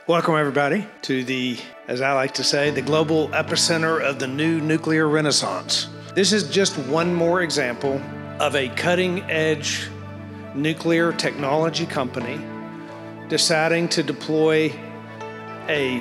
Welcome, everybody, to the, as I like to say, the global epicenter of the new nuclear renaissance. This is just one more example of a cutting-edge nuclear technology company deciding to deploy a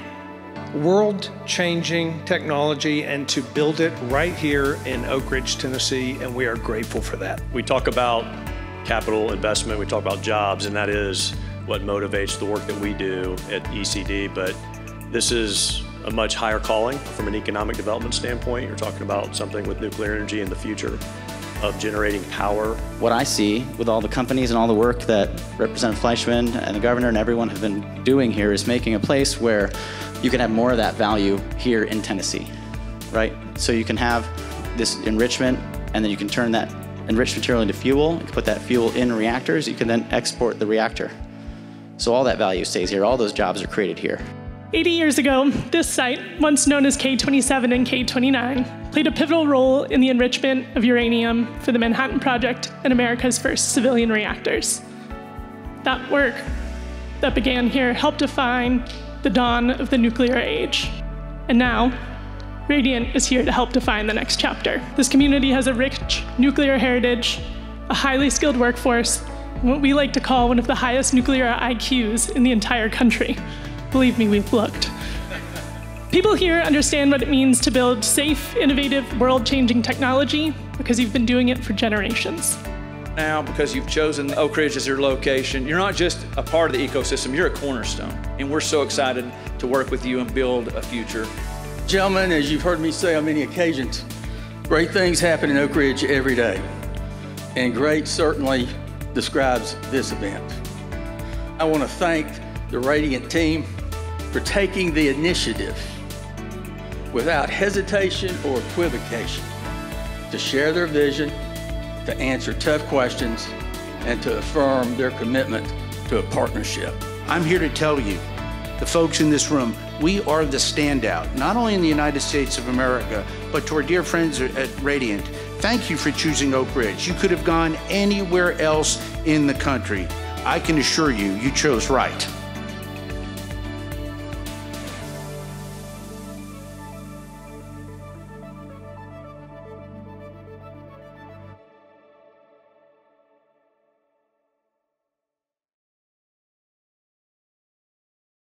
world-changing technology and to build it right here in Oak Ridge, Tennessee, and we are grateful for that. We talk about capital investment, we talk about jobs, and that is what motivates the work that we do at ECD, but this is a much higher calling from an economic development standpoint. You're talking about something with nuclear energy in the future of generating power. What I see with all the companies and all the work that Representative Fleischmann and the governor and everyone have been doing here is making a place where you can have more of that value here in Tennessee, right? So you can have this enrichment, and then you can turn that enriched material into fuel. You can put that fuel in reactors. You can then export the reactor. So all that value stays here. All those jobs are created here. 80 years ago, this site, once known as K-27 and K-29, played a pivotal role in the enrichment of uranium for the Manhattan Project and America's first civilian reactors. That work that began here helped define the dawn of the nuclear age. And now, Radiant is here to help define the next chapter. This community has a rich nuclear heritage, a highly skilled workforce, and what we like to call one of the highest nuclear IQs in the entire country. Believe me, we've looked. People here understand what it means to build safe, innovative, world-changing technology because you've been doing it for generations. Now, because you've chosen Oak Ridge as your location, you're not just a part of the ecosystem, you're a cornerstone. And we're so excited to work with you and build a future. Gentlemen, as you've heard me say on many occasions, great things happen in Oak Ridge every day. And great certainly describes this event. I want to thank the Radiant team for taking the initiative without hesitation or equivocation to share their vision, to answer tough questions, and to affirm their commitment to a partnership. I'm here to tell you, the folks in this room, we are the standout, not only in the United States of America, but to our dear friends at Radiant. Thank you for choosing Oak Ridge. You could have gone anywhere else in the country. I can assure you, you chose right.